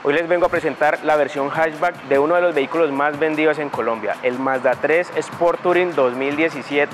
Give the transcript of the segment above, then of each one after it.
Hoy les vengo a presentar la versión hatchback de uno de los vehículos más vendidos en Colombia, el Mazda 3 Sport Touring 2017.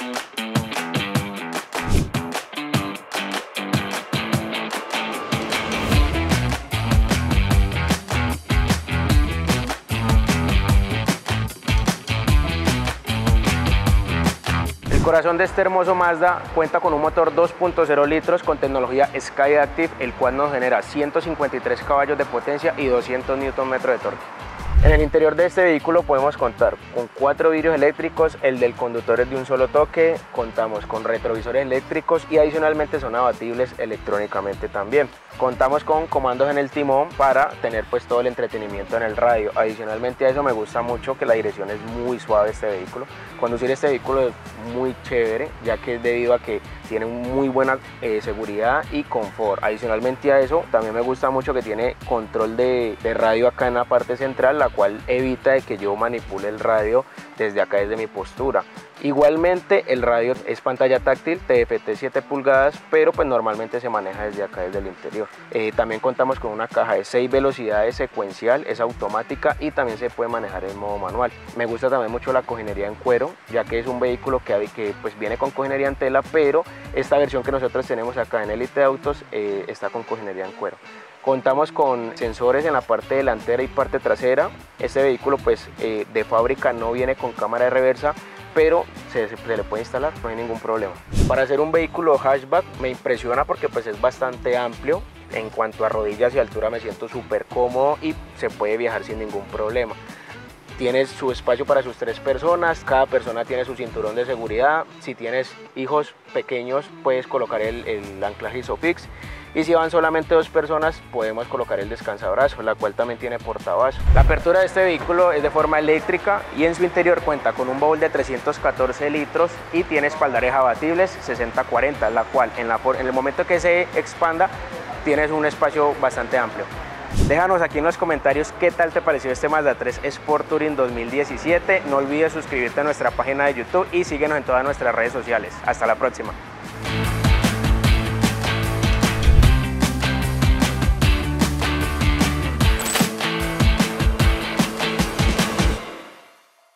El corazón de este hermoso Mazda cuenta con un motor 2.0 litros con tecnología Skyactiv, el cual nos genera 153 caballos de potencia y 200 Nm de torque. En el interior de este vehículo podemos contar con 4 vidrios eléctricos, el del conductor es de un solo toque, contamos con retrovisores eléctricos y adicionalmente son abatibles electrónicamente también. Contamos con comandos en el timón para tener pues todo el entretenimiento en el radio. Adicionalmente a eso me gusta mucho que la dirección es muy suave este vehículo. Conducir este vehículo es muy chévere, ya que es debido a que tiene muy buena seguridad y confort. Adicionalmente a eso también me gusta mucho que tiene control de radio acá en la parte central, la cual evita de que yo manipule el radio desde acá, desde mi postura. Igualmente el radio es pantalla táctil TFT 7 pulgadas, pero pues normalmente se maneja desde acá, desde el interior. También contamos con una caja de 6 velocidades secuencial, es automática y también se puede manejar en modo manual. Me gusta también mucho la cojinería en cuero, ya que es un vehículo que pues viene con cojinería en tela, pero esta versión que nosotros tenemos acá en Elite Autos está con cojinería en cuero. Contamos con sensores en la parte delantera y parte trasera. Este vehículo pues de fábrica no viene con cámara de reversa, pero se le puede instalar, no hay ningún problema. Para hacer un vehículo hatchback me impresiona porque pues es bastante amplio. En cuanto a rodillas y altura me siento súper cómodo y se puede viajar sin ningún problema. Tienes su espacio para sus 3 personas, cada persona tiene su cinturón de seguridad. Si tienes hijos pequeños puedes colocar el anclaje Isofix. Y si van solamente 2 personas, podemos colocar el descansabrazo, la cual también tiene portavasos. La apertura de este vehículo es de forma eléctrica y en su interior cuenta con un baúl de 314 litros y tiene espaldarajes abatibles 60-40, la cual en el momento que se expanda tienes un espacio bastante amplio. Déjanos aquí en los comentarios qué tal te pareció este Mazda 3 Sport Touring 2017. No olvides suscribirte a nuestra página de YouTube y síguenos en todas nuestras redes sociales. Hasta la próxima.